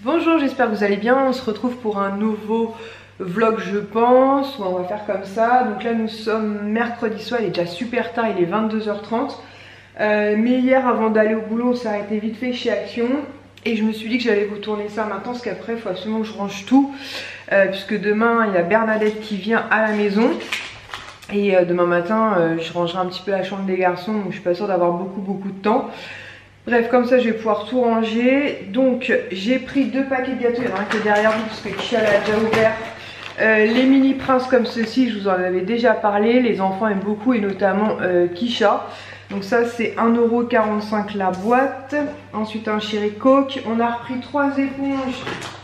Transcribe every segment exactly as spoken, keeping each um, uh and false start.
Bonjour, j'espère que vous allez bien. On se retrouve pour un nouveau vlog, je pense. On va faire comme ça. Donc là, nous sommes mercredi soir. Il est déjà super tard, il est vingt-deux heures trente. Euh, mais hier, avant d'aller au boulot, on s'est arrêté vite fait chez Action. Et je me suis dit que j'allais vous tourner ça maintenant, parce qu'après, il faut absolument que je range tout. Euh, puisque demain, il y a Bernadette qui vient à la maison. Et euh, demain matin, euh, je rangerai un petit peu la chambre des garçons. Donc je suis pas sûre d'avoir beaucoup, beaucoup de temps. Bref, comme ça je vais pouvoir tout ranger. Donc j'ai pris deux paquets de gâteaux. Il y en a un qui est derrière vous parce que Kisha l'a déjà ouvert. euh, Les mini princes comme ceci, je vous en avais déjà parlé. Les enfants aiment beaucoup et notamment euh, Kisha. Donc ça c'est un euro quarante-cinq la boîte. Ensuite un Cherry Coke. On a repris trois éponges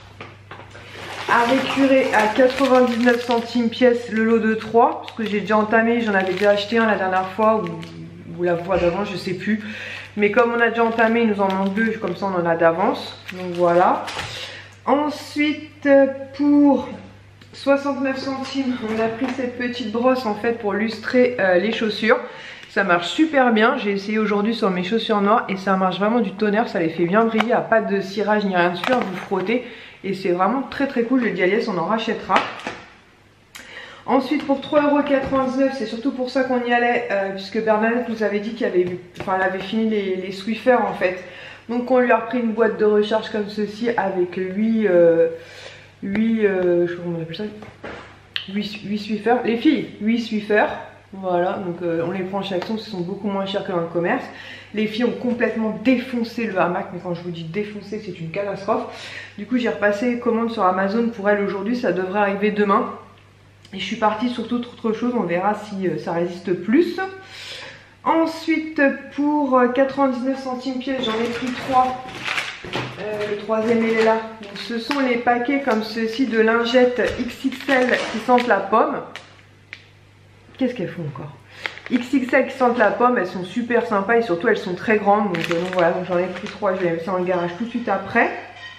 à récurer à quatre-vingt-dix-neuf centimes pièce le lot de trois. Parce que j'ai déjà entamé, j'en avais déjà acheté un la dernière fois ou, ou la fois d'avant, je sais plus. Mais comme on a déjà entamé, il nous en manque deux, comme ça on en a d'avance. Donc voilà. Ensuite, pour soixante-neuf centimes, on a pris cette petite brosse en fait pour lustrer euh, les chaussures. Ça marche super bien. J'ai essayé aujourd'hui sur mes chaussures noires et ça marche vraiment du tonnerre. Ça les fait bien briller. Il n'y a pas de cirage ni rien dessus. Vous frottez et c'est vraiment très très cool. Je dis à Aliès, on en rachètera. Ensuite pour trois euros quatre-vingt-dix-neuf, c'est surtout pour ça qu'on y allait, euh, puisque Bernadette nous avait dit qu'elle avait, enfin, elle avait fini les, les Swiffer en fait. Donc on lui a repris une boîte de recharge comme ceci avec huit, euh, huit euh, je sais pas comment on appelle ça, huit Swiffer. Les filles, huit Swiffer. Voilà, donc euh, on les prend chez Action, ce sont beaucoup moins chers que dans le commerce. Les filles ont complètement défoncé le hamac, mais quand je vous dis défoncé, c'est une catastrophe. Du coup j'ai repassé commande sur Amazon pour elle aujourd'hui, ça devrait arriver demain. Et je suis partie sur toute autre chose, on verra si euh, ça résiste plus. Ensuite, pour quatre-vingt-dix-neuf centimes pièce, j'en ai pris trois. Euh, le troisième il est là. Donc, ce sont les paquets comme ceci de lingettes X X L qui sentent la pomme. Qu'est-ce qu'elles font encore? X X L qui sentent la pomme, elles sont super sympas et surtout elles sont très grandes. Donc, euh, donc voilà, j'en ai pris trois, je vais les mettre ça dans le garage tout de suite après.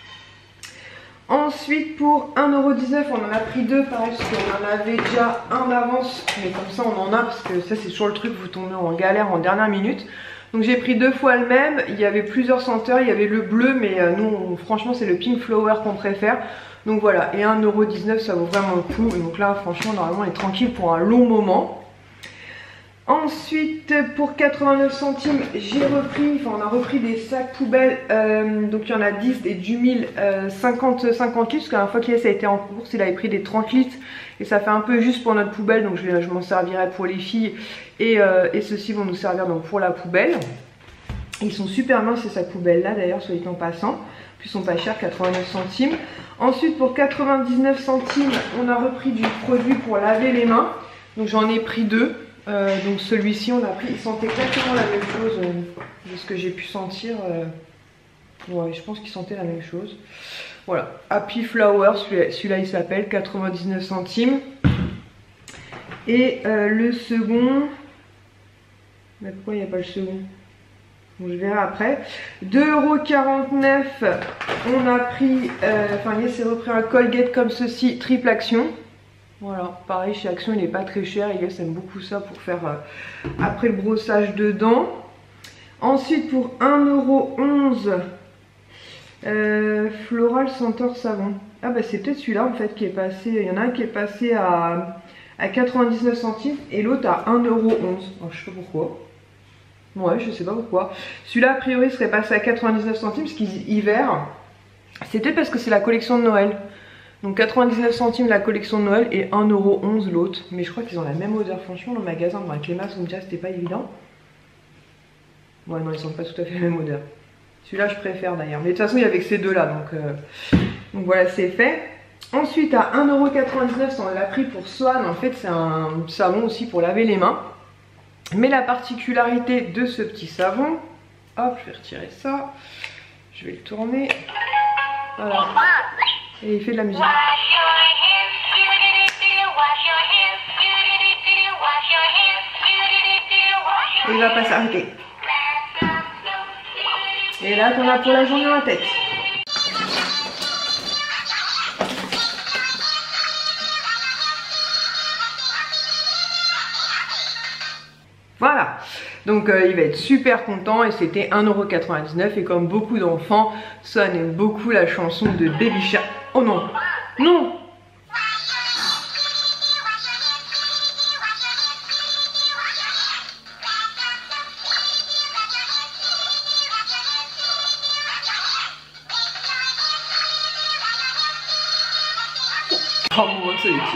Ensuite pour un euro dix-neuf on en a pris deux pareil parce qu'on en avait déjà un d'avance. Mais comme ça on en a parce que ça c'est toujours le truc, vous tombez en galère en dernière minute. Donc j'ai pris deux fois le même, il y avait plusieurs senteurs, il y avait le bleu mais euh, nous on, franchement c'est le pink flower qu'on préfère. Donc voilà, et un euro dix-neuf ça vaut vraiment le coup. Donc là franchement normalement on est tranquille pour un long moment. Ensuite pour quatre-vingt-neuf centimes j'ai repris, enfin on a repris des sacs poubelles, euh, donc il y en a dix et du mille, euh, cinquante litres, parce qu'à la fois qu'il a été en course il avait pris des trente litres et ça fait un peu juste pour notre poubelle, donc je, je m'en servirai pour les filles et, euh, et ceux-ci vont nous servir donc pour la poubelle. Ils sont super minces ces sacs poubelles là d'ailleurs, soit dit en passant, puis ils sont pas chers, quatre-vingt-neuf centimes. Ensuite pour quatre-vingt-dix-neuf centimes on a repris du produit pour laver les mains, donc j'en ai pris deux. Euh, donc celui-ci on a pris, il sentait exactement la même chose euh, de ce que j'ai pu sentir. Euh, ouais, je pense qu'il sentait la même chose. Voilà, Happy Flower, celui-là celui il s'appelle, quatre-vingt-dix-neuf centimes. Et euh, le second, mais pourquoi il n'y a pas le second? Bon, je verrai après. deux euros quarante-neuf, on a pris, euh, enfin il s'est repris un Colgate comme ceci, triple action. Voilà, pareil chez Action il n'est pas très cher, Elias aime beaucoup ça pour faire euh, après le brossage de dents. Ensuite pour un euro onze, euh, Floral Senteur Savon. Ah bah c'est peut-être celui-là en fait qui est passé, il y en a un qui est passé à, à quatre-vingt-dix-neuf centimes et l'autre à un euro onze. Alors, je sais pas pourquoi. Ouais, je sais pas pourquoi. Celui-là a priori serait passé à quatre-vingt-dix-neuf centimes parce qu'il dit hiver. C'est peut-être parce que c'est la collection de Noël. Donc quatre-vingt-dix-neuf centimes la collection de Noël et un euro onze l'autre. Mais je crois qu'ils ont la même odeur. Franchement, le magasin, bon, avec les masques, déjà, c'était pas évident. Ouais, non, ils sont pas tout à fait la même odeur. Celui-là, je préfère d'ailleurs. Mais de toute façon, il y avait que ces deux-là. Donc, euh... donc voilà, c'est fait. Ensuite, à un euro quatre-vingt-dix-neuf, on l'a pris pour Swan. En fait, c'est un savon aussi pour laver les mains. Mais la particularité de ce petit savon... Hop, je vais retirer ça. Je vais le tourner. Voilà. Et il fait de la musique. Et il va pas s'arrêter. Et là, t'en as pour la journée dans la tête. Voilà. Donc euh, il va être super content et c'était un euro quatre-vingt-dix-neuf. Et comme beaucoup d'enfants, Swan aime beaucoup la chanson de Baby Shark. Oh non, non. Oh mon Dieu, c'est utile.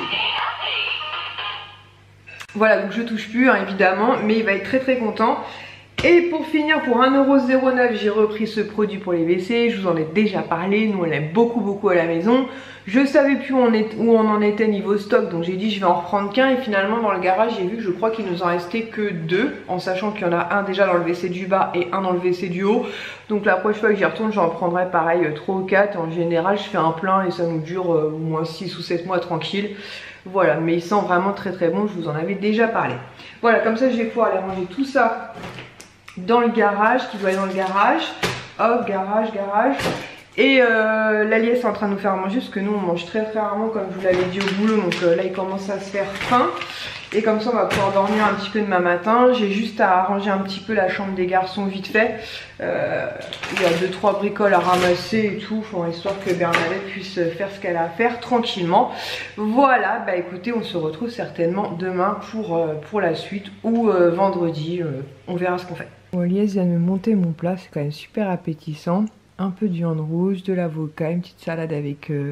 Voilà, donc je touche plus hein, évidemment, mais il va être très très content. Et pour finir, pour un euro zéro neuf, j'ai repris ce produit pour les W C. Je vous en ai déjà parlé, nous on l'aime beaucoup beaucoup à la maison. Je savais plus où on, est, où on en était niveau stock, donc j'ai dit je vais en reprendre qu'un. Et finalement dans le garage j'ai vu que je crois qu'il nous en restait que deux, en sachant qu'il y en a un déjà dans le W C du bas et un dans le W C du haut. Donc la prochaine fois que j'y retourne, j'en prendrai pareil trois ou quatre. En général je fais un plein et ça nous dure euh, au moins six ou sept mois tranquille. Voilà, mais il sent vraiment très très bon, je vous en avais déjà parlé. Voilà, comme ça je vais pouvoir aller ranger tout ça dans le garage, qui doit aller dans le garage. Hop, garage, garage. Et euh, la liesse est en train de nous faire manger, parce que nous on mange très très rarement, comme je vous l'avais dit au boulot. Donc euh, là il commence à se faire faim. Et comme ça on va pouvoir dormir un petit peu demain matin. J'ai juste à arranger un petit peu la chambre des garçons vite fait. euh, Il y a deux trois bricoles à ramasser et tout, enfin, histoire que Bernadette puisse faire ce qu'elle a à faire tranquillement. Voilà, bah écoutez, on se retrouve certainement demain pour, euh, pour la suite, ou euh, vendredi, euh, on verra ce qu'on fait. Bon, Lies vient de me monter mon plat, c'est quand même super appétissant. Un peu de viande rouge, de l'avocat, une petite salade avec euh,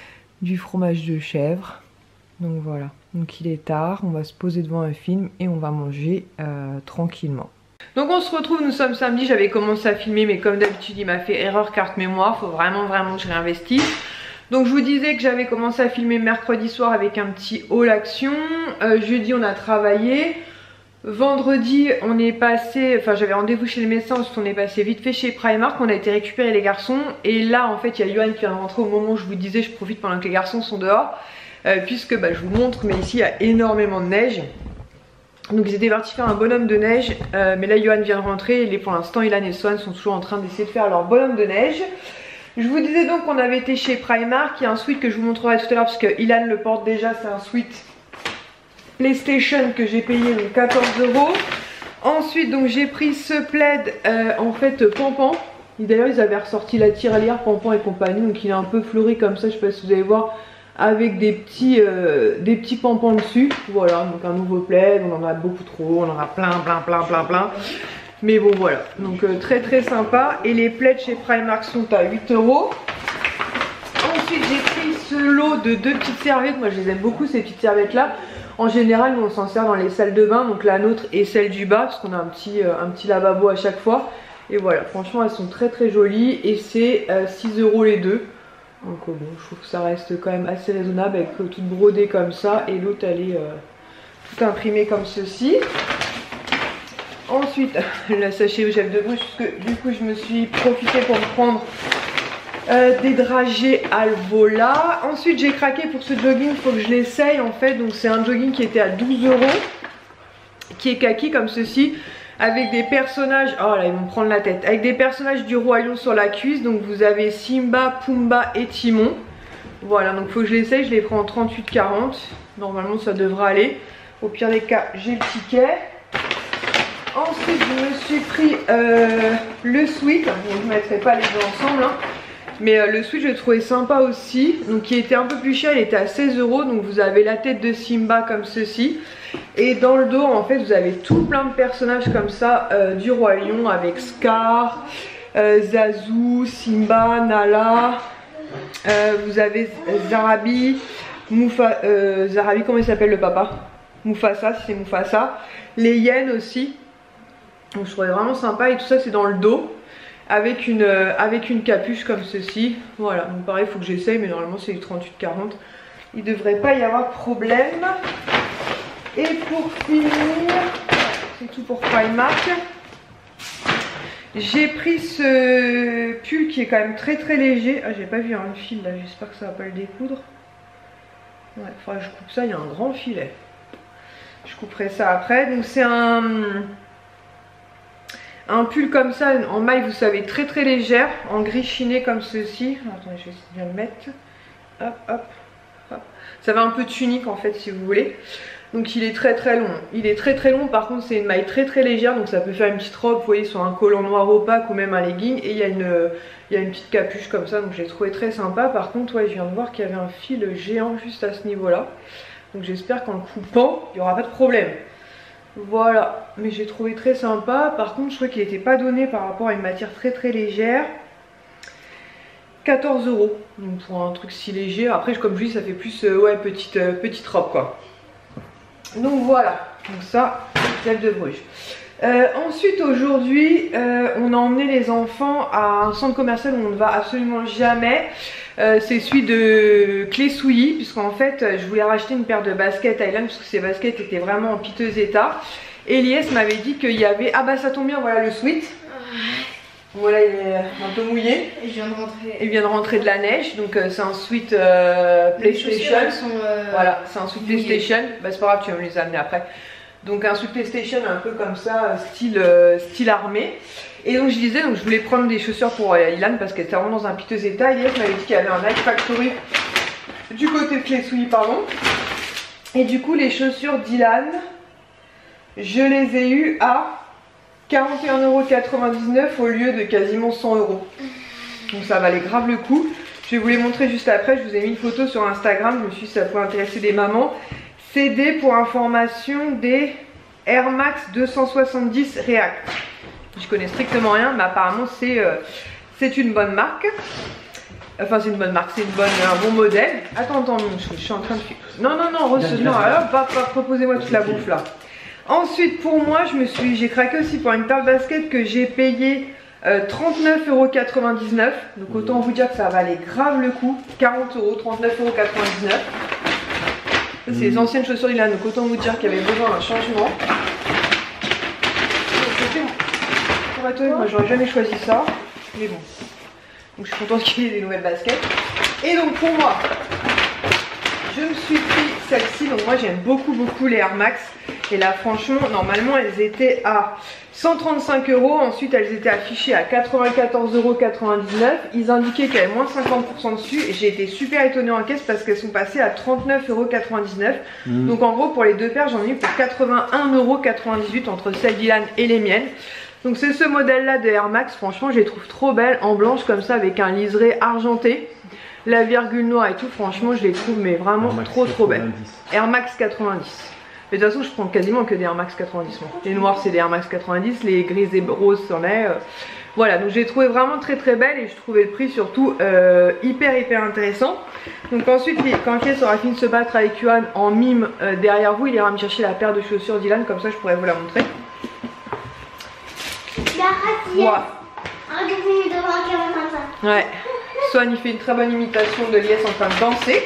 du fromage de chèvre. Donc voilà, donc il est tard, on va se poser devant un film et on va manger euh, tranquillement. Donc on se retrouve, nous sommes samedi, j'avais commencé à filmer mais comme d'habitude il m'a fait erreur carte mémoire, faut vraiment vraiment que je réinvestisse. Donc je vous disais que j'avais commencé à filmer mercredi soir avec un petit haul action, euh, jeudi on a travaillé, vendredi on est passé, enfin j'avais rendez-vous chez le médecin, ensuite on est passé vite fait chez Primark, on a été récupérer les garçons et là en fait il y a Johan qui vient de rentrer au moment où je vous disais je profite pendant que les garçons sont dehors. Euh, puisque bah, je vous montre, mais ici il y a énormément de neige. Donc ils étaient partis faire un bonhomme de neige, euh, mais là Johan vient de rentrer et pour l'instant Ilan et Swan sont toujours en train d'essayer de faire leur bonhomme de neige. Je vous disais donc qu'on avait été chez Primark, il y a un sweat que je vous montrerai tout à l'heure parce que Ilan le porte déjà, c'est un sweat PlayStation que j'ai payé donc quatorze euros. Ensuite donc j'ai pris ce plaid euh, en fait Pampan. D'ailleurs ils avaient ressorti la tirelire Pampan et compagnie, donc il est un peu fleuri comme ça, je sais pas si vous allez voir, avec des petits, euh, des petits pampans dessus. Voilà, donc un nouveau plaid, on en a beaucoup trop, on en a plein plein plein plein plein. Mais bon voilà, donc euh, très très sympa. Et les plaids chez Primark sont à huit euros. Ensuite j'ai pris ce lot de deux petites serviettes, moi je les aime beaucoup ces petites serviettes là. En général nous on s'en sert dans les salles de bain, donc la nôtre et celle du bas, parce qu'on a un petit, euh, un petit lavabo à chaque fois. Et voilà, franchement elles sont très très jolies et c'est euh, six euros les deux. Donc euh, bon, je trouve que ça reste quand même assez raisonnable avec euh, toute brodée comme ça et l'autre elle est euh, tout imprimée comme ceci. Ensuite, la sachet au gel de douche, parce que du coup je me suis profité pour me prendre euh, des dragées Alvola. Ensuite j'ai craqué pour ce jogging, il faut que je l'essaye en fait. Donc c'est un jogging qui était à douze euros, qui est kaki comme ceci, avec des personnages, oh là ils vont prendre la tête, avec des personnages du Roi Lion sur la cuisse. Donc vous avez Simba, Pumba et Timon. Voilà, donc il faut que je l'essaye, je les prends en trente-huit quarante. Normalement ça devrait aller. Au pire des cas, j'ai le ticket. Ensuite je me suis pris euh, le sweat, bon, je ne mettrai pas les deux ensemble, hein. Mais euh, le sweat je le trouvais sympa aussi. Donc il était un peu plus cher, il était à seize euros. Donc vous avez la tête de Simba comme ceci. Et dans le dos en fait vous avez tout plein de personnages comme ça euh, du Roi Lion, avec Scar, euh, Zazu, Simba, Nala, euh, vous avez Zarabi, Mufa, euh, Zarabi, comment il s'appelle le papa, Mufasa, si c'est Mufasa, les hyènes aussi. Donc je trouvais vraiment sympa et tout ça c'est dans le dos. Avec une, euh, avec une capuche comme ceci. Voilà, donc pareil il faut que j'essaye, mais normalement c'est du trente-huit quarante. Il ne devrait pas y avoir de problème. Et pour finir, c'est tout pour Primark. J'ai pris ce pull qui est quand même très très léger. Ah j'ai pas vu un fil là, j'espère que ça va pas le découdre. Ouais, il faudra que je coupe ça, il y a un grand filet. Je couperai ça après. Donc c'est un... Un pull comme ça en maille, vous savez, très très légère, en gris chiné comme ceci. Attendez, je vais essayer de bien le mettre. Hop, hop. Ça fait un peu tunique en fait si vous voulez. Donc il est très très long. Il est très très long, par contre c'est une maille très très légère, donc ça peut faire une petite robe, vous voyez, sur un collant noir opaque ou même un legging. Et il y a une, il y a une petite capuche comme ça, donc je l'ai trouvé très sympa. Par contre, ouais, je viens de voir qu'il y avait un fil géant juste à ce niveau-là. Donc j'espère qu'en le coupant, il n'y aura pas de problème. Voilà, mais j'ai trouvé très sympa. Par contre, je trouvais qu'il n'était pas donné par rapport à une matière très très légère. quatorze euros, donc pour un truc si léger. Après, comme je dis, ça fait plus euh, ouais, petite, euh, petite robe quoi. Donc voilà, donc ça, celle de Bruges. Euh, ensuite aujourd'hui, euh, on a emmené les enfants à un centre commercial où on ne va absolument jamais. Euh, c'est celui de Clé-Souilly, puisqu'en fait je voulais racheter une paire de baskets Highland parce que ces baskets étaient vraiment en piteux état. Et Lies m'avait dit qu'il y avait... Ah bah ça tombe bien, voilà le sweat. Voilà, il est un peu mouillé. Et je viens de rentrer. Il vient de rentrer de la neige, donc euh, c'est un sweat euh, PlayStation. Sont, euh, voilà, c'est un sweat mouillé. PlayStation. Bah c'est pas grave, tu vas me les amener après. Donc un sweat PlayStation un peu comme ça, style, euh, style armé. Et donc je disais, donc je voulais prendre des chaussures pour euh, Ilan parce qu'elle était vraiment dans un piteux état. Hier, je m'avais dit qu'il y avait un Nike Factory du côté de Clé-Souilly, pardon. Et du coup, les chaussures d'Ilan, je les ai eues à quarante et un euros quatre-vingt-dix-neuf au lieu de quasiment cent euros. Donc ça valait grave le coup. Je vais vous les montrer juste après. Je vous ai mis une photo sur Instagram. Je me suis dit que ça pouvait intéresser des mamans. C D pour information des Air Max deux cent soixante-dix React. Je connais strictement rien, mais apparemment c'est euh, c'est une bonne marque. Enfin c'est une bonne marque, c'est une bonne, un bon modèle. Attends, attends, je, je suis en train de... Non, non, non, Rose, non, alors pas, pas proposez-moi toute la bouffe là. Ensuite pour moi, je me suis, j'ai craqué aussi pour une paire de baskets que j'ai payé euh, trente-neuf euros quatre-vingt-dix-neuf. Donc autant vous dire que ça valait grave le coup. quarante euros, trente-neuf euros quatre-vingt-dix-neuf. C'est les anciennes chaussures d'Ilan, donc autant vous dire qu'il y avait besoin d'un changement. Moi j'aurais jamais choisi ça, mais bon. Donc je suis contente qu'il y ait des nouvelles baskets. Et donc pour moi, je me suis pris celle-ci. Donc moi j'aime beaucoup beaucoup les Air Max. Et là franchement, normalement elles étaient à cent trente-cinq euros. Ensuite elles étaient affichées à quatre-vingt-quatorze euros quatre-vingt-dix-neuf. Ils indiquaient qu'il y avait moins de cinquante pour cent dessus. Et j'ai été super étonnée en caisse parce qu'elles sont passées à trente-neuf euros quatre-vingt-dix-neuf. Mmh. Donc en gros pour les deux paires j'en ai eu pour quatre-vingt-un euros quatre-vingt-dix-huit entre celle d'Ilan et les miennes. Donc c'est ce modèle là de Air Max, franchement je les trouve trop belles en blanche comme ça avec un liseré argenté, la virgule noire et tout, franchement je les trouve mais vraiment trop trop belles. Air Max quatre-vingt-dix. Mais de toute façon je prends quasiment que des Air Max quatre-vingt-dix. Moi. Les noirs c'est des Air Max quatre-vingt-dix, les grises et roses c'en est. Euh, voilà, donc je les trouvais vraiment très très belles et je trouvais le prix surtout euh, hyper hyper intéressant. Donc ensuite quand Kies aura fini de se battre avec Yuan en mime euh, derrière vous, il ira me chercher la paire de chaussures d'Ilan, comme ça je pourrais vous la montrer. Voilà. Ouais. Swan il fait une très bonne imitation de Lies en train de danser.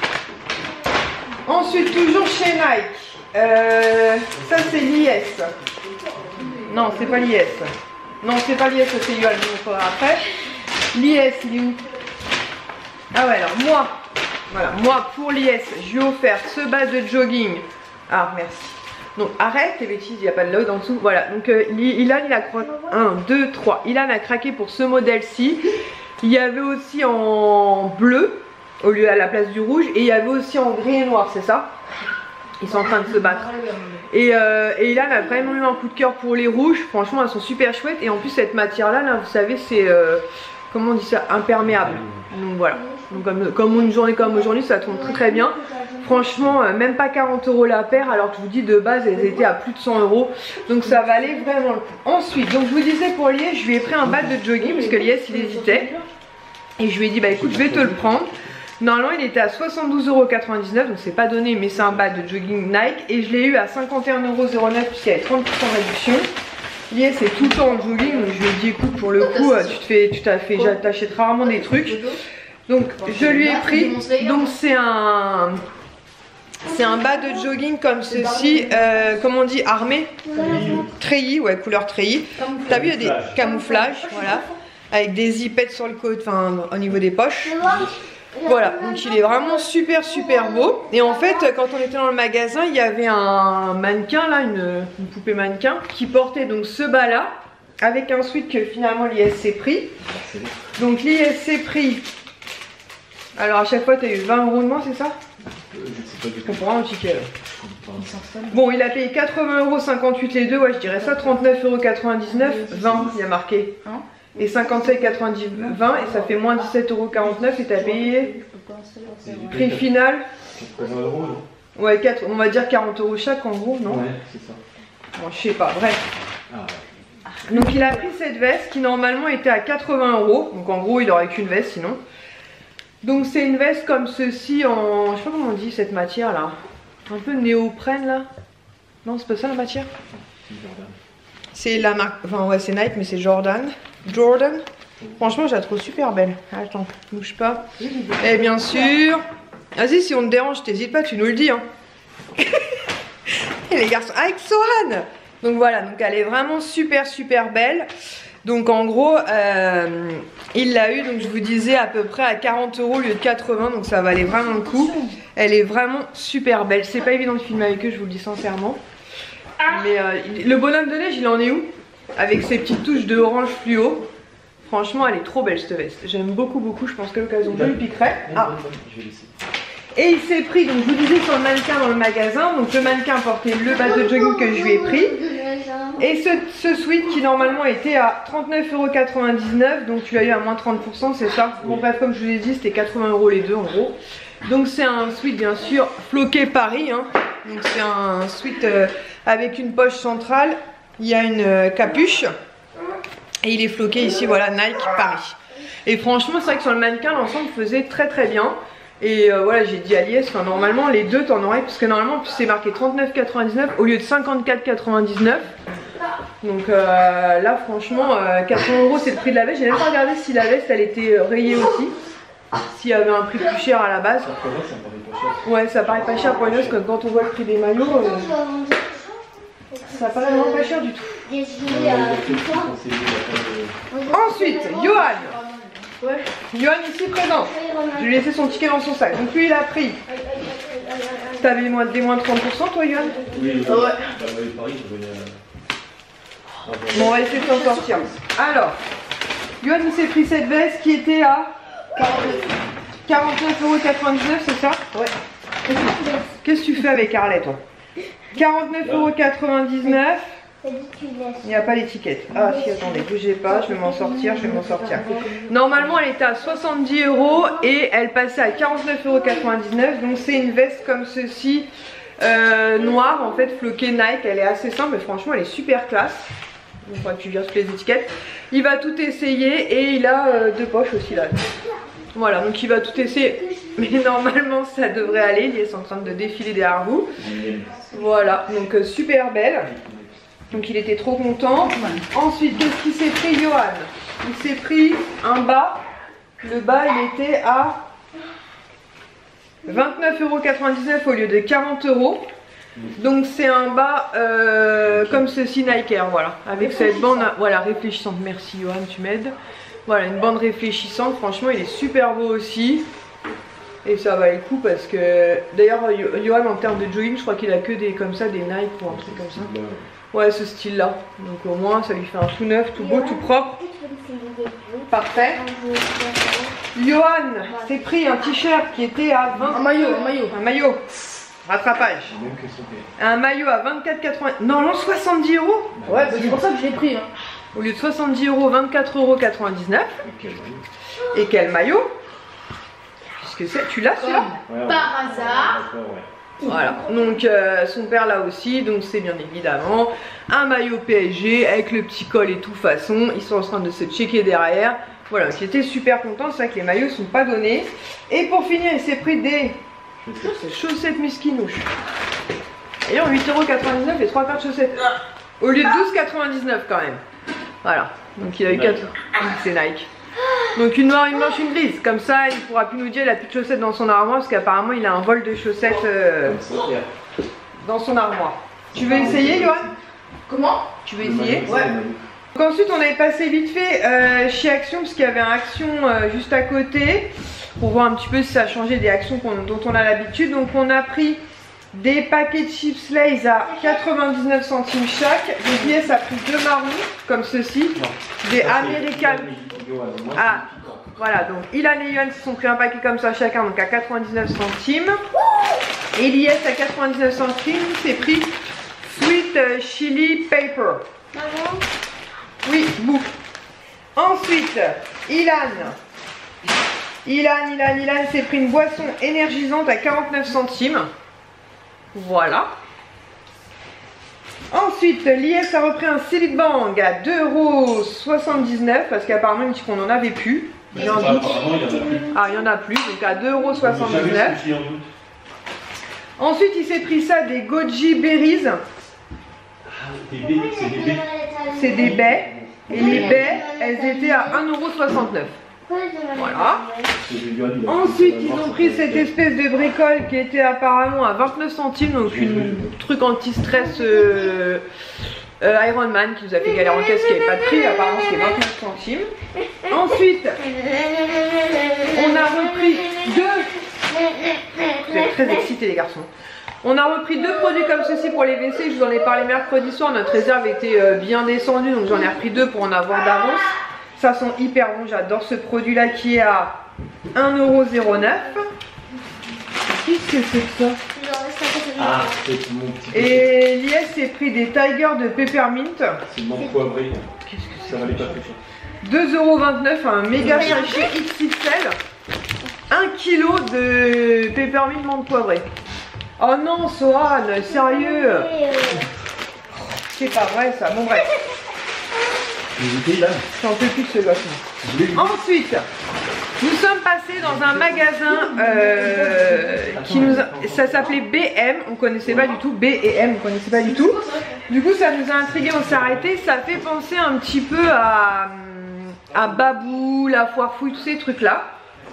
Ensuite toujours chez Nike. Euh, ça c'est Lies. Non c'est pas Lies. Non c'est pas Lies, c'est Yuan, je vous ferai après. Lies, il est où? Ah ouais alors moi, voilà, moi pour Lies, je lui ai offert ce bas de jogging. Ah merci. Donc arrête les bêtises, il n'y a pas de load en dessous. Voilà, donc euh, Ilan il a craqué. un, deux, trois. Ilan a craqué pour ce modèle-ci. Il y avait aussi en bleu au lieu à la place du rouge. Et il y avait aussi en gris et noir, c'est ça? Ils sont en train de se battre. Et, euh, et Ilan a vraiment eu un coup de cœur pour les rouges. Franchement, elles sont super chouettes. Et en plus, cette matière-là, là, vous savez, c'est... Euh, comment on dit ça? Imperméable. Donc voilà. Donc, comme, comme une journée comme aujourd'hui, ça tombe très très bien. Franchement, euh, même pas quarante euros la paire, alors que je vous dis de base, elles étaient à plus de cent euros. Donc ça valait vraiment le coup. Ensuite, donc je vous disais pour Lies, je lui ai pris un bas de jogging, parce que Lies il hésitait. Et je lui ai dit, bah écoute, je vais te le prendre. Normalement, il était à soixante-douze euros quatre-vingt-dix-neuf, donc c'est pas donné, mais c'est un bas de jogging Nike. Et je l'ai eu à cinquante et un euros zéro neuf, puisqu'il y avait trente pour cent de réduction. Lies c'est tout le temps en jogging, donc je lui ai dit, écoute, pour le coup, tu te fais, tu t'as fait, t'achètes rarement des trucs. Donc je lui ai pris, donc c'est un... C'est un bas de jogging comme ceci, euh, comme on dit, armé, treillis, ouais, couleur treillis. T'as vu, il y a des camouflages, voilà, avec des zipettes sur le côté, enfin au niveau des poches. Voilà, donc il est vraiment super super beau. Et en fait, quand on était dans le magasin, il y avait un mannequin là, une, une poupée mannequin, qui portait donc ce bas là, avec un sweat que finalement l'I S s'est pris. Donc l'I S s'est pris Alors à chaque fois t'as eu vingt euros de moins, c'est ça? Euh, je sais pas du tout. On prend un ticket là. Bon, il a payé quatre-vingts euros cinquante-huit les deux, ouais je dirais ça, trente-neuf euros quatre-vingt-dix-neuf, vingt il y a marqué. Et cinquante-sept quatre-vingt-dix, vingt et ça fait moins dix-sept euros quarante-neuf et t'as payé prix final quatre-vingts euros, non? Ouais, quatre, on va dire quarante euros chaque en gros, non? Ouais, c'est ça. Bon, je sais pas, bref. Ah, ouais. Donc il a pris cette veste qui normalement était à quatre-vingts euros. Donc en gros il aurait qu'une veste sinon. Donc c'est une veste comme ceci en... Je sais pas comment on dit cette matière là. Un peu néoprène là. Non c'est pas ça la matière. C'est la marque... Enfin ouais c'est Nike mais c'est Jordan. Jordan. Franchement je la trouve super belle. Attends, bouge pas. Et bien sûr... Vas-y si on te dérange t'hésites pas tu nous le dis hein. Et les garçons avec Sohan. Donc voilà, donc elle est vraiment super super belle. Donc en gros, euh, il l'a eu, donc je vous disais à peu près à quarante euros au lieu de quatre-vingts, donc ça valait vraiment le coup. Elle est vraiment super belle. C'est pas évident de filmer avec eux, je vous le dis sincèrement. Mais euh, le bonhomme de neige, il en est où? Avec ses petites touches de orange fluo. Franchement, elle est trop belle cette veste. J'aime beaucoup beaucoup, je pense qu'à l'occasion je lui piquerai. Ah. Et il s'est pris, donc je vous disais sur le mannequin dans le magasin, donc le mannequin portait le bas de jogging que je lui ai pris. Et ce, ce sweat qui normalement était à trente-neuf euros quatre-vingt-dix-neuf, donc tu l'as eu à moins trente pour cent, c'est ça? Bon bref, comme je vous l'ai dit, c'était quatre-vingts euros les deux en gros. Donc c'est un sweat bien sûr floqué Paris, hein. Donc c'est un sweat euh, avec une poche centrale, il y a une euh, capuche. Et il est floqué ici, voilà, Nike Paris. Et franchement, c'est vrai que sur le mannequin, l'ensemble faisait très très bien. Et euh, voilà, j'ai dit à Lies, enfin normalement les deux t'en aurais, parce que normalement c'est marqué trente-neuf quatre-vingt-dix-neuf au lieu de cinquante-quatre quatre-vingt-dix-neuf. Donc euh, là franchement, euh, quatre-vingts euros c'est le prix de la veste. J'ai même pas regardé si la veste elle était rayée aussi. S'il y avait un prix plus cher à la base. Ouais, ça paraît pas cher pour une veste, parce que quand on voit le prix des maillots, euh, ça paraît vraiment pas cher du tout. Ensuite, Johan. Ouais. Johan ici présent. Je lui ai laissé son ticket dans son sac. Donc lui il a pris. T'avais moins, des moins de trente pour cent toi Johan? Oui, ouais. Ouais. Bon on va essayer de s'en sortir. Alors, Johan il s'est pris cette veste qui était à quarante-neuf euros quatre-vingt-dix-neuf, c'est ça? Ouais. Qu'est-ce que tu fais avec Harley toi? quarante-neuf euros quatre-vingt-dix-neuf. Il n'y a pas l'étiquette. Ah si, attendez, bougez pas, je vais m'en sortir, je vais m'en sortir. Normalement elle était à soixante-dix euros et elle passait à quarante-neuf euros quatre-vingt-dix-neuf. Donc c'est une veste comme ceci, euh, noire en fait, floquée Nike. Elle est assez simple mais franchement elle est super classe. Il faudra que tu vires toutes les étiquettes. Il va tout essayer et il a euh, deux poches aussi là. Voilà, donc il va tout essayer. Mais normalement ça devrait aller, il est en train de défiler derrière vous. Voilà, donc euh, super belle. Donc il était trop content. Ensuite, qu'est-ce qu'il s'est pris Johan? Il s'est pris un bas. Le bas il était à vingt-neuf euros quatre-vingt-dix-neuf au lieu de quarante euros. Donc c'est un bas euh, comme ceci Nike Air, voilà. Avec cette bande, voilà, réfléchissante. Merci Johan, tu m'aides. Voilà, une bande réfléchissante. Franchement il est super beau aussi. Et ça va le coup parce que... D'ailleurs Johan en termes de jogging, je crois qu'il a que des comme ça, des Nike ou un truc comme ça. Ouais, ce style là. Donc au moins ça lui fait un tout neuf, tout beau, tout propre. Parfait. Johan s'est pris un t-shirt qui était à vingt... Un maillot, un maillot. Un maillot. Rattrapage. Un maillot à vingt-quatre quatre-vingt... Non, non, soixante-dix euros. Ouais, bah, c'est pour ça que je l'ai pris. Hein. Au lieu de soixante-dix euros, vingt-quatre euros quatre-vingt-dix-neuf. Et quel maillot? Puisque c'est... Tu l'as celui-là? Ouais, par hasard. Voilà, donc euh, son père là aussi, donc c'est bien évidemment un maillot P S G avec le petit col et tout façon. Ils sont en train de se checker derrière. Voilà, j'étais super content, c'est vrai que les maillots sont pas donnés. Et pour finir, il s'est pris des chaussettes musquinouches. Et en huit euros quatre-vingt-dix-neuf les trois paires de chaussettes. Au lieu de douze euros quatre-vingt-dix-neuf quand même. Voilà, donc il a eu quatre. C'est Nike. Donc une noire, une blanche, une grise. Comme ça, il pourra plus nous dire il a plus de chaussettes dans son armoire parce qu'apparemment il a un vol de chaussettes euh, dans son armoire. Tu veux essayer, Johan? Comment? Tu veux essayer? Ouais. Donc ensuite on avait passé vite fait euh, chez Action parce qu'il y avait un Action euh, juste à côté pour voir un petit peu si ça a changé des Actions qu'on, dont on a l'habitude. Donc on a pris des paquets de chips Lay's à quatre-vingt-dix-neuf centimes chaque. Des pièces a pris deux marrons comme ceci. Des American. Ah, Voilà, donc Ilan et Yohan se sont pris un paquet comme ça chacun, donc à quatre-vingt-dix-neuf centimes. Et l'I S à quatre-vingt-dix-neuf centimes, c'est pris Sweet Chili Pepper. Maman. Oui, bouffe. Ensuite, Ilan. Ilan, Ilan, Ilan s'est pris une boisson énergisante à quarante-neuf centimes. Voilà. Ensuite, l'I S a repris un Silly Bang à deux euros soixante-dix-neuf parce qu'apparemment il dit qu'on n'en avait plus. J'ai un doute. Ah, il n'y en a plus, donc à deux euros soixante-dix-neuf. Ensuite, il s'est pris ça des Goji Berries. Des baies, c'est des baies. C'est des baies. Et les baies, elles étaient à un euro soixante-neuf. Voilà. Ensuite, ils ont pris cette espèce de bricole qui était apparemment à vingt-neuf centimes, donc une truc anti-stress euh, euh, Iron Man qui nous a fait galérer en caisse qui n'avait pas de prix, apparemment c'est vingt-neuf centimes. Ensuite, on a repris deux. Vous êtes très excités les garçons. On a repris deux produits comme ceci pour les W C, je vous en ai parlé mercredi soir, notre réserve était euh, bien descendue, donc j'en ai repris deux pour en avoir d'avance. Ça sent hyper bon, j'adore ce produit là qui est à un euro zéro neuf. Qu'est-ce que c'est que ça? Ah, c'est mon petit. Et l'I S s'est pris des Tigers de Peppermint. C'est mon poivré. Qu'est-ce que Ça valait pas plus cher. deux euros vingt-neuf, un méga sachet X X L. un kilo de Peppermint menthe poivrée. Oh non, Sohan, sérieux? C'est pas vrai ça, bon bref. J'en peux plus de ce gosse. Ensuite, nous sommes passés dans un magasin euh, qui nous a, ça s'appelait B M, on connaissait pas du tout, B et M, on connaissait pas du tout. Du coup ça nous a intrigué, on s'est arrêté, ça fait penser un petit peu à, à Babou, la foire fouille, tous ces trucs là.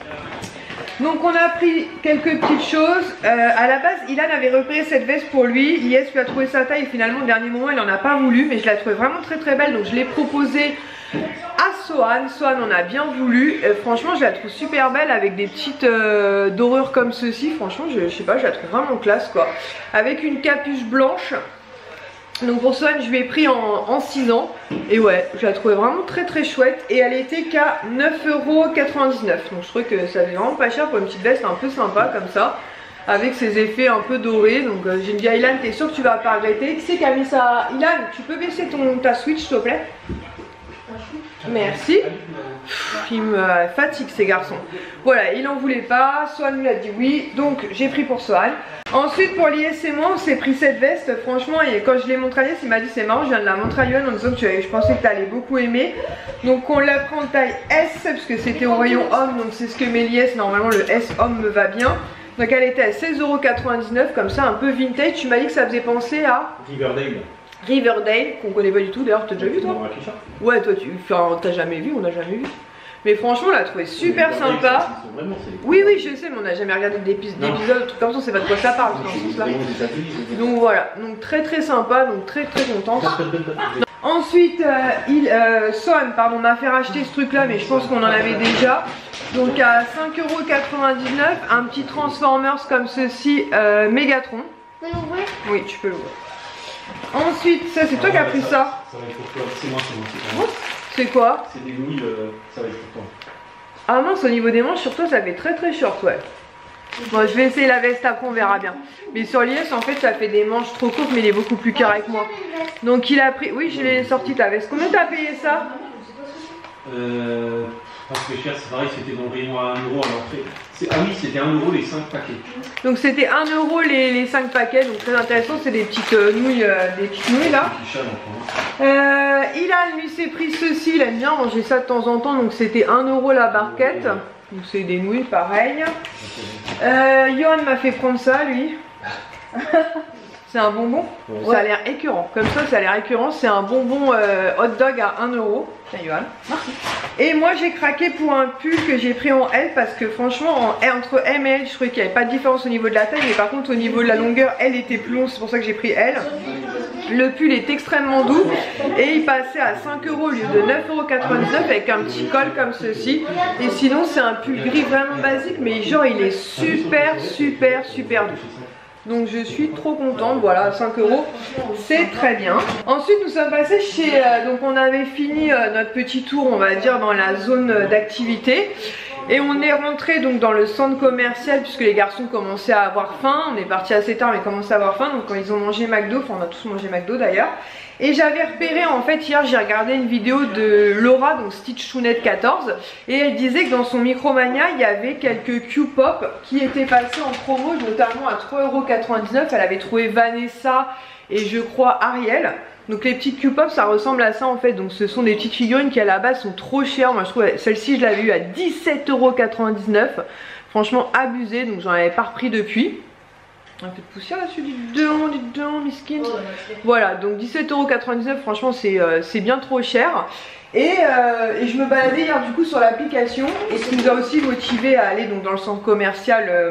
Donc on a pris quelques petites choses. Euh, à la base, Ilan avait repéré cette veste pour lui. I S lui a trouvé sa taille et finalement au dernier moment, il n'en a pas voulu. Mais je la trouvais vraiment très très belle. Donc je l'ai proposée à Sohan. Sohan en a bien voulu. Euh, franchement, je la trouve super belle avec des petites euh, dorures comme ceci. Franchement, je, je sais pas, je la trouve vraiment classe quoi. Avec une capuche blanche. Donc pour Sohan, je lui ai pris en, en six ans. Et ouais, je la trouvais vraiment très très chouette. Et elle était qu'à neuf euros quatre-vingt-dix-neuf. Donc je trouvais que ça faisait vraiment pas cher pour une petite veste un peu sympa comme ça. Avec ses effets un peu dorés. Donc euh, j'ai dit à Ilan, t'es sûr que tu vas pas regretter? Qui c'est qui a mis ça? Ilan, tu peux baisser ton, ta Switch s'il te plaît? Merci. Pff, il me fatigue ces garçons. Voilà, il en voulait pas. Sohan lui a dit oui. Donc j'ai pris pour Sohan. Ensuite pour l'I S et moi on s'est pris cette veste. Franchement, et quand je l'ai montré à Lies, il m'a dit c'est marrant, je viens de la montrer à Yohan en disant que tu, je pensais que tu allais beaucoup aimer. Donc on l'a pris en taille S parce que c'était au rayon homme. Donc c'est ce que met l'I S. Normalement le S homme me va bien. Donc elle était à seize euros quatre-vingt-dix-neuf, comme ça un peu vintage. Tu m'as dit que ça faisait penser à Riverdale. Riverdale, qu'on connaît pas du tout. D'ailleurs, t'as déjà vu toi? Ouais, toi tu t'as jamais vu, on n'a jamais vu. Mais franchement, on l'a trouvé super sympa. Oui, oui, je sais, mais on n'a jamais regardé d'épisodes, trucs comme ça, on sait pas de quoi ça parle. Donc voilà, donc très très sympa, donc très très contente. Ensuite, euh, il, euh, Sohan, pardon, m'a fait racheter ce truc là, mais je pense qu'on en avait déjà. Donc à cinq euros quatre-vingt-dix-neuf, un petit Transformers comme ceci, euh, Megatron. Oui, tu peux l'ouvrir. Ensuite, ça c'est toi qui as pris ça. Ça va être pour toi, c'est moi, c'est moi. C'est moi. C'est quoi? C'est des nouilles, euh, ça va être pour toi. Ah mince, au niveau des manches, sur toi ça fait très très short, ouais. Bon, je vais essayer la veste après, on verra bien. Mais sur l'I S, en fait, ça fait des manches trop courtes, mais il est beaucoup plus carré que moi. Donc il a pris, oui, je l'ai sorti ta veste. Combien t'as payé ça? Euh... Parce que cher, c'est pareil, c'était dans le rayon à un euro à l'entrée. Ah oui, c'était un euro les cinq paquets. Donc c'était un euro les, les cinq paquets, donc très intéressant, c'est des petites euh, nouilles, euh, des petites nouilles là. Euh, Ilan lui s'est pris ceci, il aime bien manger ça de temps en temps, donc c'était un euro la barquette. Donc c'est des nouilles pareil. Euh, Yohan m'a fait prendre ça lui. C'est un bonbon, ouais. Ça a l'air écœurant. Comme ça, ça a l'air écœurant. C'est un bonbon euh, hot dog à un euro. Tiens, Yohan. Merci. Et moi, j'ai craqué pour un pull que j'ai pris en L parce que franchement, en, entre M et L, je trouvais qu'il n'y avait pas de différence au niveau de la taille. Mais par contre, au niveau de la longueur, L était plus long. C'est pour ça que j'ai pris L. Le pull est extrêmement doux et il passait à cinq euros au lieu de neuf euros quatre-vingt-dix-neuf avec un petit col comme ceci. Et sinon, c'est un pull gris vraiment basique, mais genre, il est super, super, super doux. Donc je suis trop contente, voilà, cinq euros, c'est très bien. Ensuite nous sommes passés chez, euh, donc on avait fini euh, notre petit tour, on va dire, dans la zone d'activité. Et on est rentré donc dans le centre commercial puisque les garçons commençaient à avoir faim. On est parti assez tard mais commençaient à avoir faim. Donc quand ils ont mangé McDo, enfin on a tous mangé McDo d'ailleurs. Et j'avais repéré, en fait hier j'ai regardé une vidéo de Laura, donc Stitch Chounette quatorze. Et elle disait que dans son Micromania il y avait quelques Q-Pop qui étaient passés en promo, notamment à trois euros quatre-vingt-dix-neuf. Elle avait trouvé Vanessa et je crois Ariel. Donc les petites Q-Pop ça ressemble à ça en fait. Donc ce sont des petites figurines qui à la base sont trop chères. Moi je trouve celle-ci je l'avais eu à dix-sept euros quatre-vingt-dix-neuf. Franchement abusé, donc j'en avais pas repris depuis. Un peu de poussière là-dessus, dites donc, dites donc, miskin. Voilà, donc dix-sept euros quatre-vingt-dix-neuf, franchement c'est euh, bien trop cher. Et, euh, et je me baladais hier du coup sur l'application. Et ce qui nous a aussi motivé à aller donc dans le centre commercial euh,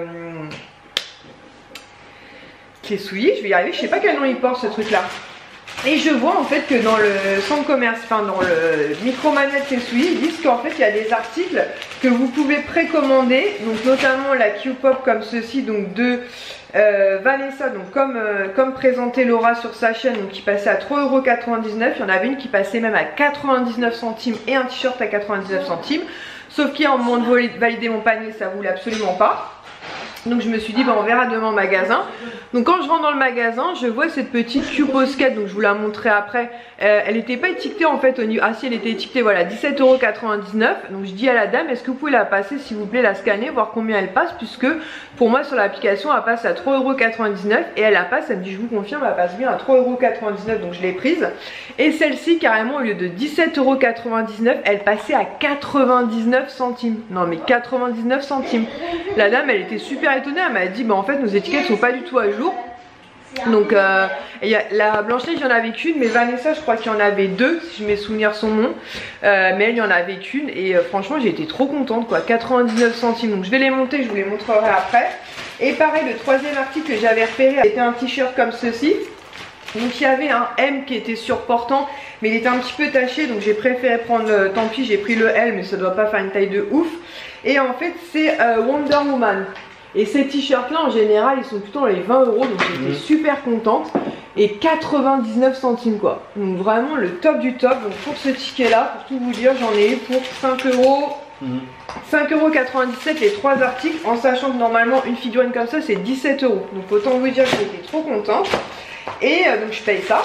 qui est Souilly, je vais y arriver, je sais pas quel nom il porte ce truc là. Et je vois en fait que dans le centre commerce, enfin dans le Micromania de Souilly, ils disent qu'en fait il y a des articles que vous pouvez précommander, donc notamment la Q-Pop comme ceci, donc de euh, Vanessa, donc comme, euh, comme présenté Laura sur sa chaîne, donc qui passait à trois euros quatre-vingt-dix-neuf. Il y en avait une qui passait même à quatre-vingt-dix-neuf centimes et un t-shirt à quatre-vingt-dix-neuf centimes. Sauf qu'il y a un moment de valider mon panier, ça voulait absolument pas. Donc je me suis dit bah on verra demain au magasin. Donc quand je rentre dans le magasin, je vois cette petite Q-Posket, donc je vous la montrerai après. euh, Elle n'était pas étiquetée en fait au niveau. Ah si, elle était étiquetée, voilà, dix-sept euros quatre-vingt-dix-neuf. Donc je dis à la dame, est-ce que vous pouvez la passer s'il vous plaît, la scanner, voir combien elle passe, puisque pour moi sur l'application elle passe à trois euros quatre-vingt-dix-neuf. Et elle la passe, elle me dit je vous confirme, elle passe bien à trois euros quatre-vingt-dix-neuf. Donc je l'ai prise. Et celle-ci carrément au lieu de dix-sept euros quatre-vingt-dix-neuf, elle passait à quatre-vingt-dix-neuf centimes. Non mais quatre-vingt-dix-neuf centimes. La dame elle était super étonnée, elle m'a dit bah en fait nos étiquettes sont pas du tout à jour. Donc euh, y a, la Blanche-Neige il y en avait qu'une, mais Vanessa je crois qu'il y en avait deux si je me souviens son nom. euh, Mais elle il y en avait qu'une et euh, franchement j'ai été trop contente quoi, quatre-vingt-dix-neuf centimes. Donc je vais les monter, je vous les montrerai après. Et pareil, le troisième article que j'avais repéré c'était un t-shirt comme ceci. Donc il y avait un M qui était surportant mais il était un petit peu taché, donc j'ai préféré prendre le, tant pis j'ai pris le L mais ça doit pas faire une taille de ouf. Et en fait c'est euh, Wonder Woman. Et ces t-shirts là en général ils sont plutôt dans les vingt euros, donc j'étais mmh. super contente. Et quatre-vingt-dix-neuf centimes quoi. Donc vraiment le top du top. Donc pour ce ticket là, pour tout vous dire, j'en ai eu pour cinq euros. Mmh. cinq euros quatre-vingt-dix-sept les trois articles, en sachant que normalement une figurine comme ça c'est dix-sept euros. Donc autant vous dire que j'étais trop contente. Et euh, donc je paye ça.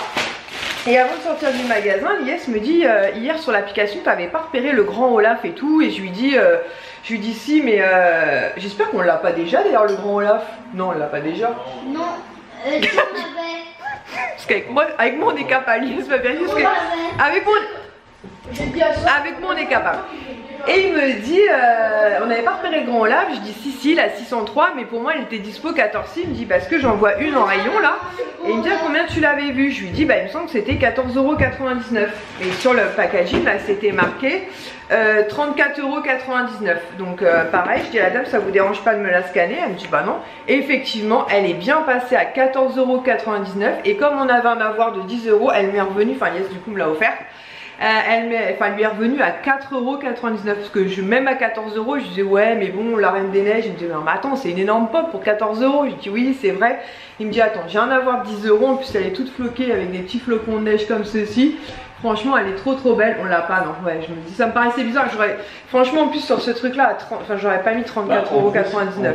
Et avant de sortir du magasin, Lies me dit euh, hier sur l'application tu n'avais pas repéré le grand Olaf et tout. Et je lui dis euh, je lui dis si, mais euh, j'espère qu'on l'a pas déjà d'ailleurs le grand Olaf. Non on l'a pas déjà. Non, euh, tu l'avais. Parce qu'avec moi, avec moi on est capable, Lies m'a bien dit parce que avec moi, avec moi on est capable. Et il me dit, euh, on n'avait pas repéré le grand Olaf. Je dis si si, la six cent trois, mais pour moi elle était dispo quatorze six. Il me dit parce que j'en vois une en rayon là. Et il me dit à combien tu l'avais vu. Je lui dis bah il me semble que c'était quatorze euros quatre-vingt-dix-neuf. Et sur le packaging là c'était marqué euh, trente-quatre euros quatre-vingt-dix-neuf. Donc euh, pareil, je dis à la dame ça vous dérange pas de me la scanner. Elle me dit bah non. Et effectivement elle est bien passée à quatorze euros quatre-vingt-dix-neuf. Et comme on avait un avoir de dix euros, elle m'est revenue, enfin Yes du coup me l'a offert. Euh, elle, enfin, elle lui est revenue à quatre euros quatre-vingt-dix-neuf. Parce que je, même à quatorze euros, je disais ouais mais bon la Reine des Neiges. Il me dit non mais attends c'est une énorme pop pour quatorze euros. Je dis oui c'est vrai. Il me dit attends j'ai un avoir dix euros. En plus elle est toute floquée avec des petits flocons de neige comme ceci. Franchement elle est trop trop belle. On l'a pas non. Ouais je me dis ça me paraissait bizarre. J'aurais franchement en plus sur ce truc là enfin j'aurais pas mis trente-quatre euros quatre-vingt-dix-neuf.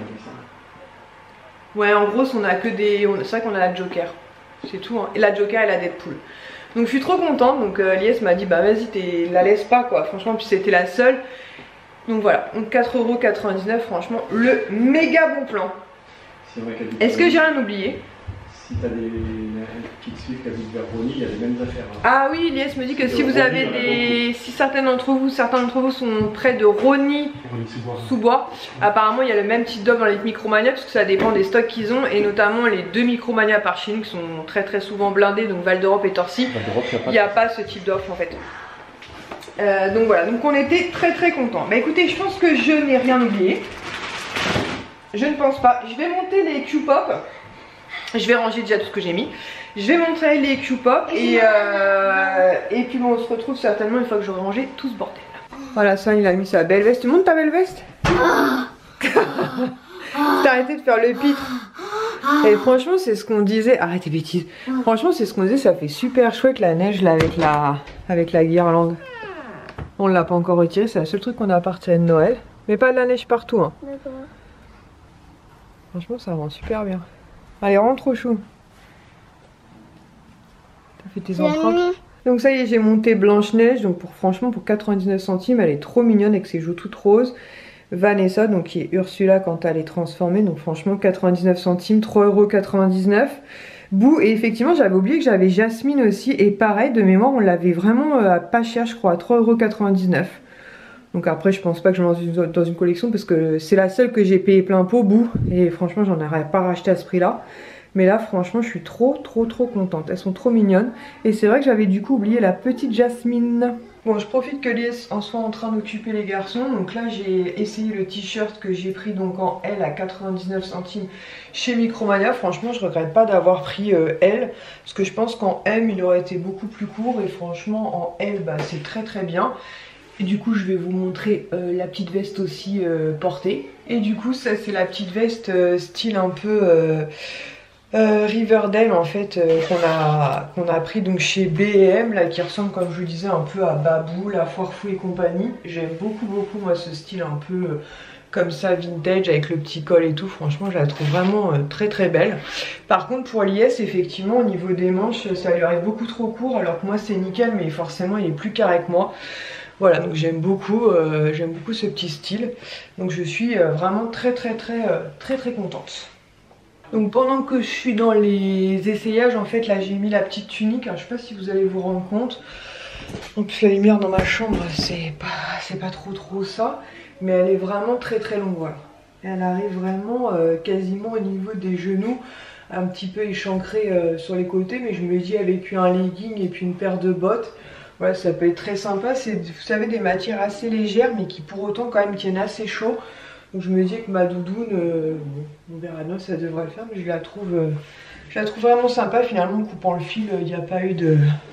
Ouais en gros on a que des, c'est vrai qu'on a la Joker. C'est tout hein. Et la Joker et la Deadpool. Donc je suis trop contente, donc euh, Lies m'a dit bah vas-y la laisse pas quoi, franchement puis c'était la seule. Donc voilà, donc quatre euros quatre-vingt-dix-neuf, franchement le méga bon plan. Est-ce que j'ai rien oublié? Si t'as des petites suites qui habitent vers Rony, il y a les mêmes affaires. Hein. Ah oui, Lies me dit que si vous avez des... Si certains d'entre vous, certains d'entre vous sont près de Rony sous bois, apparemment il y a le même type d'offre dans les Micromania parce que ça dépend des stocks qu'ils ont. Et notamment les deux Micromania par chez nous qui sont très très souvent blindés, donc Val d'Europe et Torcy. Il n'y a pas ce type d'offre en fait. Euh, donc voilà, donc on était très très contents. Bah écoutez, je pense que je n'ai rien oublié. Je ne pense pas. Je vais monter les Q-Pop. Je vais ranger déjà tout ce que j'ai mis. Je vais montrer les Q-Pop et, euh, et puis bon, on se retrouve certainement une fois que j'aurai rangé tout ce bordel. Voilà, ça il a mis sa belle veste. Tu montes ta belle veste? T'as arrêté de faire le pitre. Et franchement, c'est ce qu'on disait. Arrête tes bêtises. Franchement, c'est ce qu'on disait. Ça fait super chouette la neige là avec la, avec la guirlande. On l'a pas encore retiré. C'est le seul truc qu'on a à partir de Noël. Mais pas de la neige partout. Hein. D'accord. Franchement, ça rend super bien. Allez, rentre trop chou. T'as fait tes empreintes. Donc ça y est, j'ai monté Blanche-Neige. Donc pour franchement, pour quatre-vingt-dix-neuf centimes, elle est trop mignonne avec ses joues toutes roses. Vanessa, donc qui est Ursula quand elle est transformée. Donc franchement, quatre-vingt-dix-neuf centimes, trois euros quatre-vingt-dix-neuf. Boo, et effectivement, j'avais oublié que j'avais Jasmine aussi. Et pareil, de mémoire, on l'avait vraiment euh, pas cher, je crois, à trois euros quatre-vingt-dix-neuf. Donc après, je pense pas que je lance dans, dans une collection parce que c'est la seule que j'ai payé plein pot, Boo. Et franchement, j'en aurais pas racheté à ce prix-là. Mais là, franchement, je suis trop, trop, trop contente. Elles sont trop mignonnes. Et c'est vrai que j'avais du coup oublié la petite Jasmine. Bon, je profite que Lies en soit en train d'occuper les garçons. Donc là, j'ai essayé le t-shirt que j'ai pris donc en L à quatre-vingt-dix-neuf centimes chez Micromania. Franchement, je regrette pas d'avoir pris euh, L. Parce que je pense qu'en M, il aurait été beaucoup plus court. Et franchement, en L, bah, c'est très très bien. Et du coup, je vais vous montrer euh, la petite veste aussi euh, portée. Et du coup, ça, c'est la petite veste euh, style un peu... Euh, Euh, Riverdale en fait euh, qu'on a, qu'on a pris donc chez B et M là, qui ressemble comme je vous disais un peu à Babou, la Foire Fou et compagnie. J'aime beaucoup beaucoup moi ce style un peu euh, comme ça vintage avec le petit col et tout. Franchement je la trouve vraiment euh, très très belle. Par contre pour Lies effectivement au niveau des manches ça lui arrive beaucoup trop court, alors que moi c'est nickel mais forcément il est plus carré que moi. Voilà, donc j'aime beaucoup, euh, j'aime beaucoup ce petit style. Donc je suis euh, vraiment très très très euh, très très contente. Donc pendant que je suis dans les essayages, en fait là j'ai mis la petite tunique. Alors je sais pas si vous allez vous rendre compte. En plus la lumière dans ma chambre c'est pas, c'est pas trop trop ça. Mais elle est vraiment très très longue, voilà. Elle arrive vraiment euh, quasiment au niveau des genoux. Un petit peu échancrée euh, sur les côtés. Mais je me dis avec un legging et puis une paire de bottes, voilà, ça peut être très sympa. C'est, vous savez, des matières assez légères mais qui pour autant quand même tiennent assez chaud. Donc je me dis que ma doudoune, euh, bon, on verra, non, ça devrait le faire, mais je la trouve, euh, je la trouve vraiment sympa. Finalement, en coupant le fil, il n'y a pas eu de,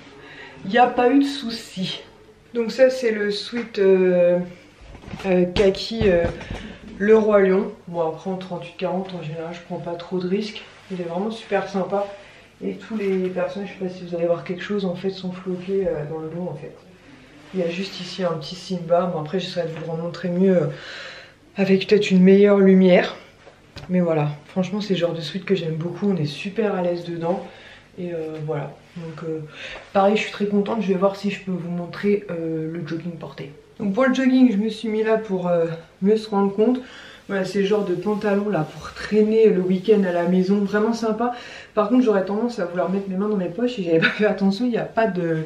il n'y a pas eu de soucis. Donc ça, c'est le sweat euh, euh, kaki euh, Le Roi Lion. Bon après en trente-huit quarante, en général, je prends pas trop de risques. Il est vraiment super sympa. Et tous les personnages, je sais pas si vous allez voir quelque chose, en fait, sont floqués euh, dans le dos, en fait. Il y a juste ici un petit Simba. Bon après, j'essaierai de vous le remontrer mieux. Euh, avec peut-être une meilleure lumière. Mais voilà, franchement c'est le genre de sweat que j'aime beaucoup, on est super à l'aise dedans. Et euh, voilà, donc euh, pareil je suis très contente, je vais voir si je peux vous montrer euh, le jogging porté. Donc pour le jogging je me suis mis là pour euh, mieux se rendre compte. Voilà, c'est le genre de pantalon là pour traîner le week-end à la maison, vraiment sympa. Par contre j'aurais tendance à vouloir mettre mes mains dans mes poches et j'avais pas fait attention, il n'y a pas de...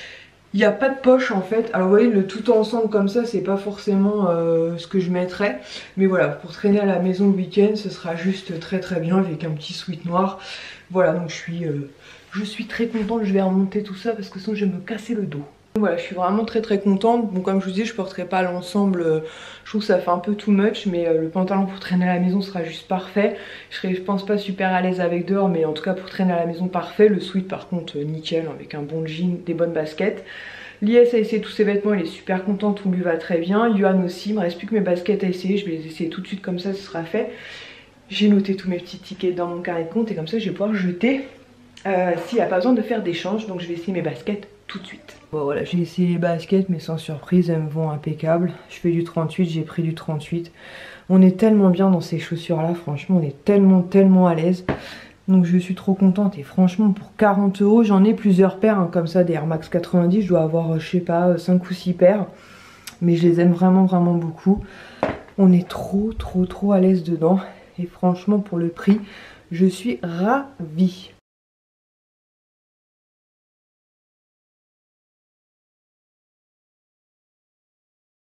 Il n'y a pas de poche en fait. Alors vous voyez, le tout ensemble comme ça, c'est pas forcément euh, ce que je mettrais. Mais voilà, pour traîner à la maison le week-end, ce sera juste très très bien avec un petit sweat noir. Voilà, donc je suis, euh, je suis très contente. Je vais remonter tout ça parce que sinon je vais me casser le dos. Donc voilà, je suis vraiment très très contente. Bon, comme je vous dis, je porterai pas l'ensemble. Euh, je trouve que ça fait un peu too much. Mais euh, le pantalon pour traîner à la maison sera juste parfait. Je serai, je pense, pas super à l'aise avec dehors. Mais en tout cas, pour traîner à la maison, parfait. Le sweat, par contre, euh, nickel. Avec un bon jean, des bonnes baskets. Lies a essayé tous ses vêtements, il est super content, tout lui va très bien. Yohan aussi, il me reste plus que mes baskets à essayer, je vais les essayer tout de suite comme ça, ce sera fait. J'ai noté tous mes petits tickets dans mon carnet de compte et comme ça je vais pouvoir jeter euh, s'il n'y a pas besoin de faire d'échange. Donc je vais essayer mes baskets tout de suite. Bon voilà, j'ai essayé les baskets mais sans surprise, elles me vont impeccables. Je fais du trente-huit, j'ai pris du trente-huit. On est tellement bien dans ces chaussures là, franchement on est tellement tellement à l'aise. Donc je suis trop contente et franchement pour quarante euros j'en ai plusieurs paires hein, comme ça des Air Max quatre-vingt-dix. Je dois avoir je sais pas cinq ou six paires. Mais je les aime vraiment vraiment beaucoup. On est trop trop trop à l'aise dedans. Et franchement pour le prix je suis ravie.